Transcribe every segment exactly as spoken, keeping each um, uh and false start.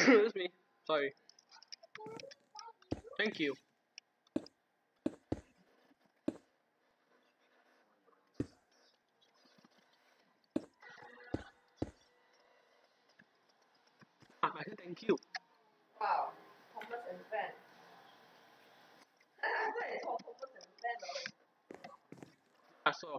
Excuse me. Sorry. Thank you. Ah, I said thank you. Wow, Thomas and Friends. What is called Thomas and Friends? I saw.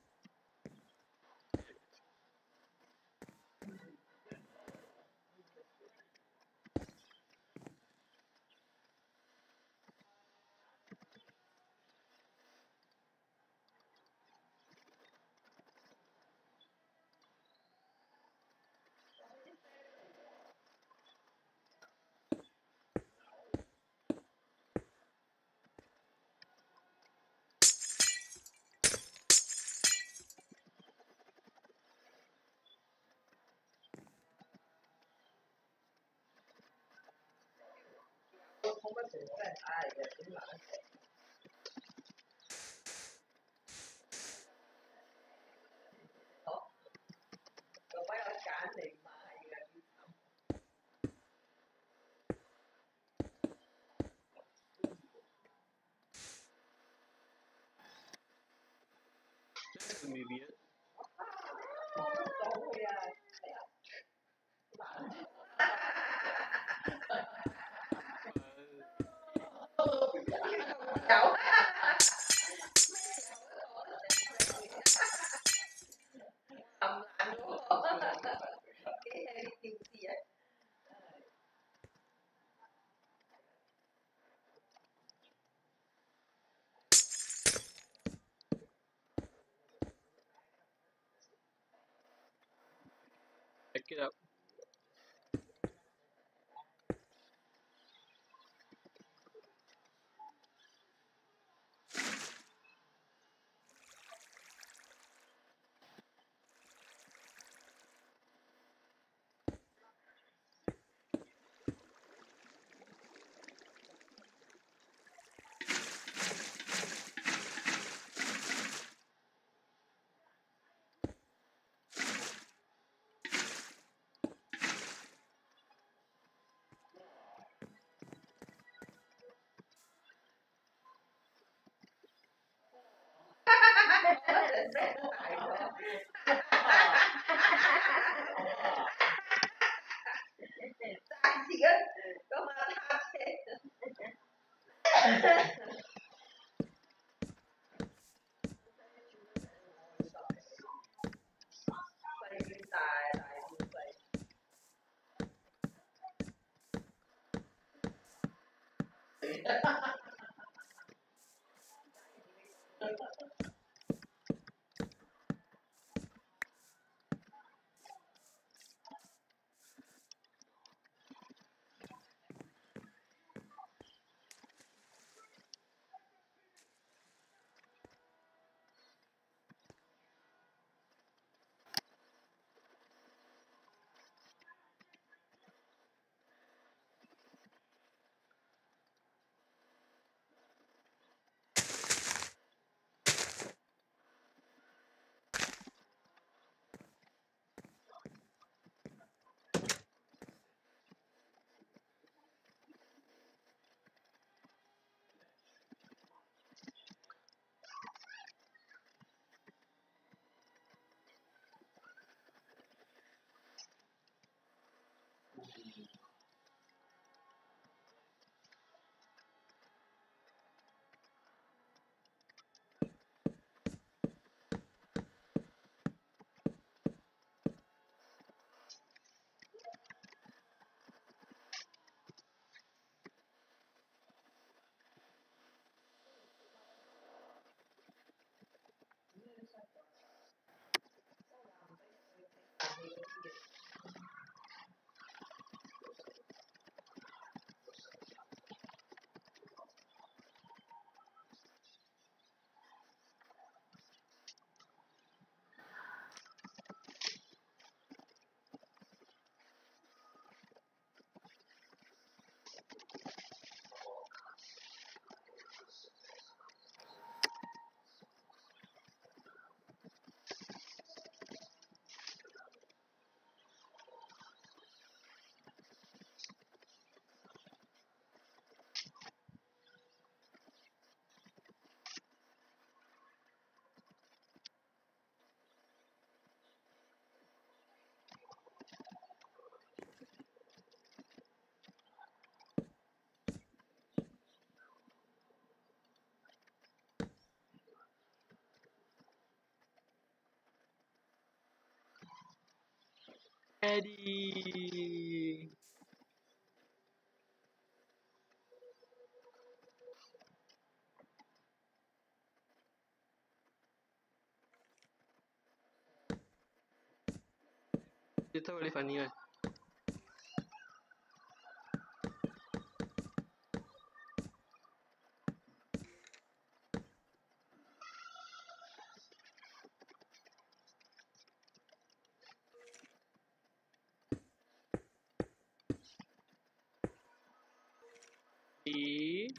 Thomas and Friends, ai là chính là đó. Rồi mấy ông cả thì mà hay là đi thăm. That's gonna be weird. Chậu. Thầm lặng đúng không? Cái hay đi gì vậy? Check it out. Có mà tha thế. Tài tài như vậy. Eddie. It's really funny one. E.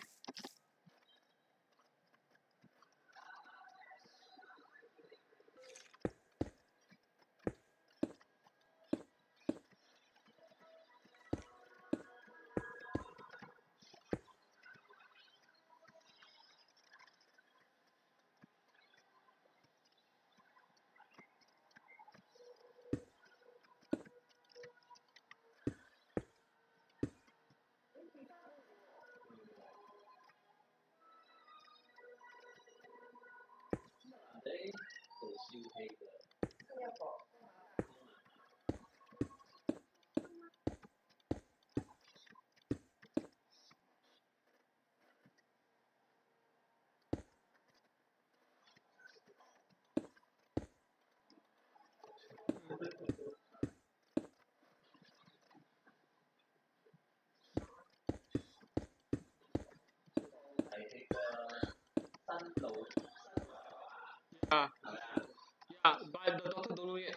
Yeah. Yeah, but the doctor don't know yet.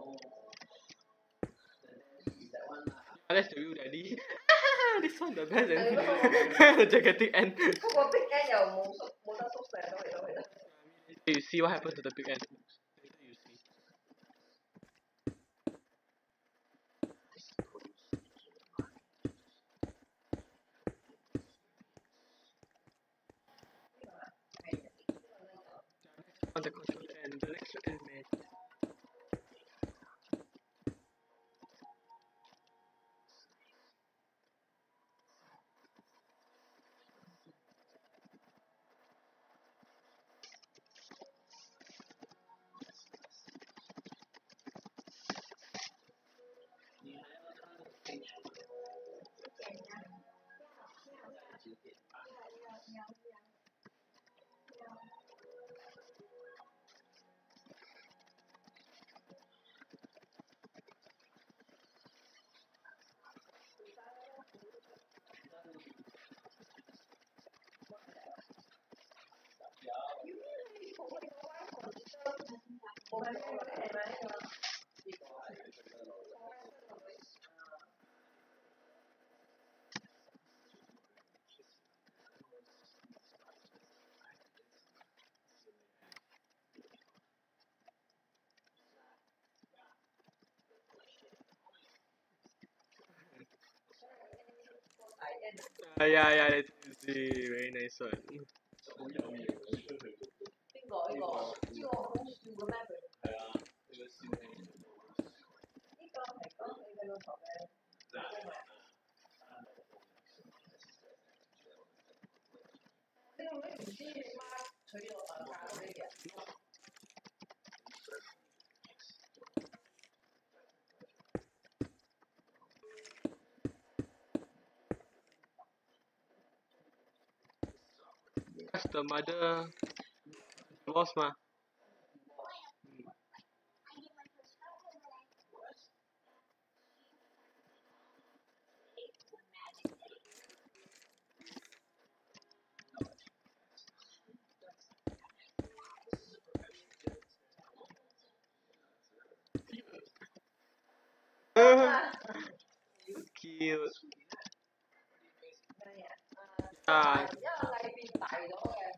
Yeah, that's the real daddy. This one the best and the gigantic end. You see what happened to the big end. Later you see. On the control end, the next end man. Uh, yeah, yeah, later you see. Very nice one. That's the mother divorce ma. Cute. Yeah.